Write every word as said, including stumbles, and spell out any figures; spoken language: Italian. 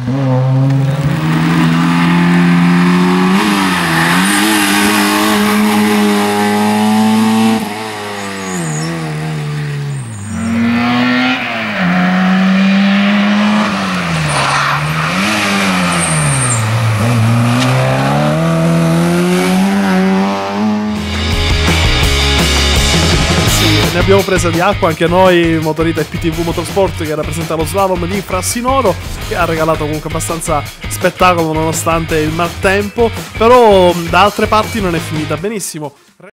Ne abbiamo presa di acqua anche noi, Motorita e P T V Motorsport, che rappresenta lo slalom di Frassinoro, che ha regalato comunque abbastanza spettacolo nonostante il maltempo, però da altre parti non è finita benissimo.